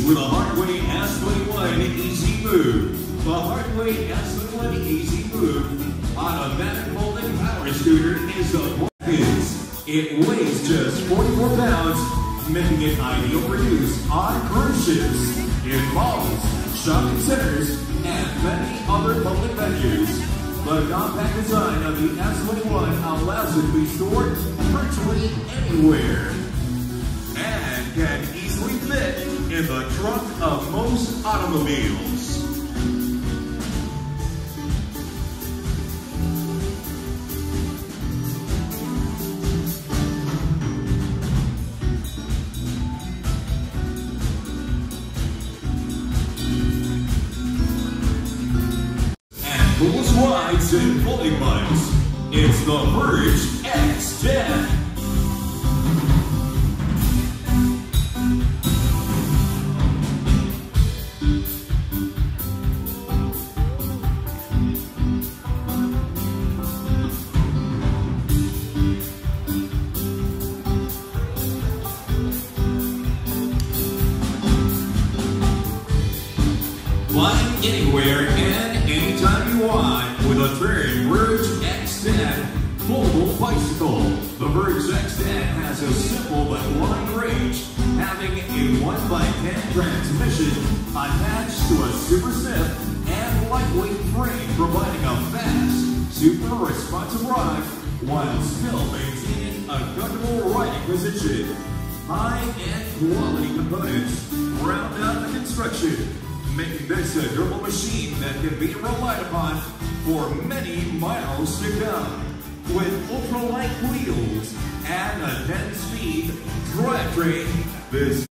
with a Hardway S21 Easy Move. The Hardway S21 Easy Move automatic folding power scooter is the it weighs just 44 pounds, making it ideal for use on cruise ships, in malls, shopping centers, and many other public venues. The compact design of the S21 allows it to be stored virtually anywhere and can easily fit in the trunk of most automobiles. Coolest rides and folding bikes. It's the Verge X10. Flying anywhere and anytime you want with a Verge X10 foldable bicycle. The Verge X10 has a simple but long range, having a 1x10 transmission attached to a super stiff and lightweight frame, providing a fast, super responsive ride while still maintaining a comfortable riding position. High-end quality components round out the construction, making this a durable machine that can be relied upon for many miles to come. With ultralight wheels and a 10-speed drivetrain, this